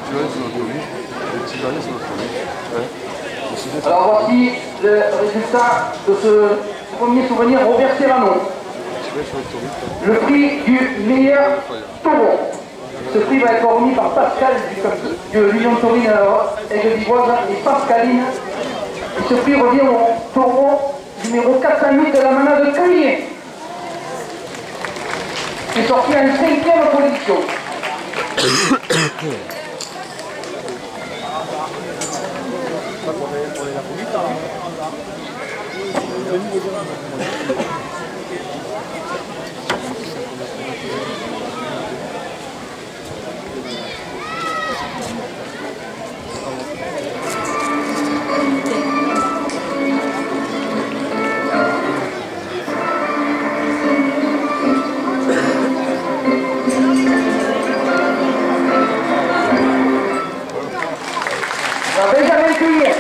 Alors voici le résultat de ce premier souvenir Robert Serrano. Le prix du meilleur taureau. Ce prix va être remis par Pascal de l'Union Taurine Aigues-Vivoise et Pascaline. Et ce prix revient au taureau numéro 408 de la manade de Cuillé, qui est sorti en 5e position. Benjamin Cuillé.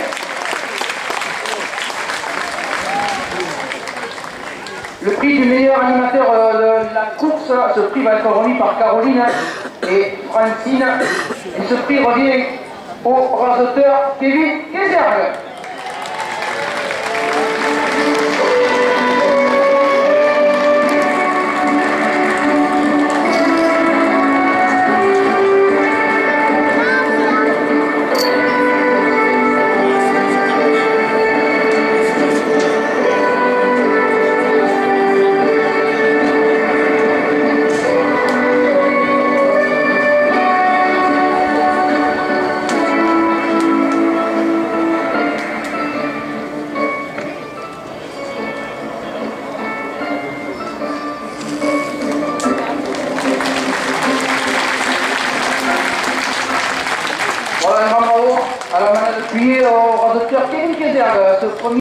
Le prix du meilleur animateur de la course, ce prix va être remis par Caroline et Francine. Et ce prix revient au raseteur Kevin Kézergue. Voilà un grand bravo à la manade de Cuillé au raseteur Kevin Kézergue.